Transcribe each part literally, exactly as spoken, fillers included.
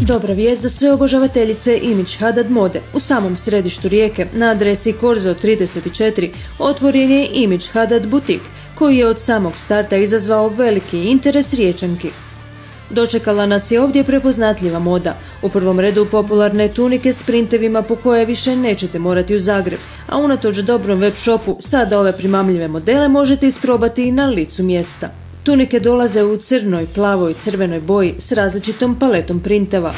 Dobra vijest za sve obožavateljice Image Hadad mode. U samom središtu Rijeke, na adresi Korzo trideset četiri, otvoren je Image Hadad butik, koji je od samog starta izazvao veliki interes Riječanki. Dočekala nas je ovdje prepoznatljiva moda. U prvom redu popularne tunike s printevima po koje više nećete morati u Zagreb, a unatoč dobrom web shopu sada ove primamljive modele možete isprobati i na licu mjesta. Tunike dolaze u crnoj, plavoj i crvenoj boji s različitom paletom printeva.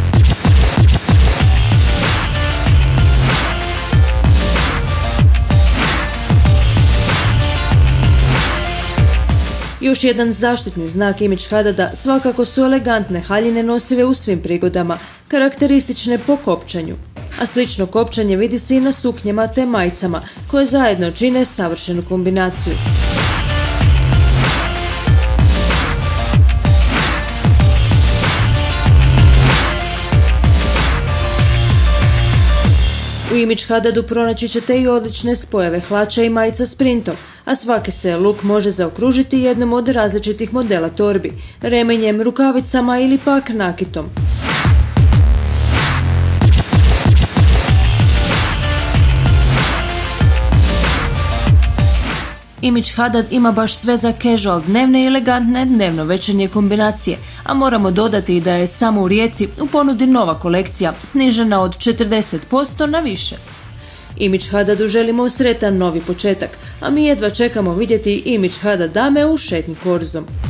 Još jedan zaštitni znak Image Hadada svakako su elegantne haljine nosive u svim prigodama, karakteristične po kopčanju. A slično kopčanje vidi se i na suknjama te majicama, koje zajedno čine savršenu kombinaciju. U Image Hadadu pronaći ćete i odlične spojeve hlača i majica s printom, a svaki se luk može zaokružiti jednom od različitih modela torbi, remenjem, rukavicama ili pak nakitom. Image Hadad ima baš sve za casual dnevne i elegantne dnevno večernje kombinacije, a moramo dodati da je samo u Rijeci u ponudi nova kolekcija, snižena od četrdeset posto na više. Image Hadadu želimo sretan novi početak, a mi jedva čekamo vidjeti Image Hadad dame u šetnji Korzom.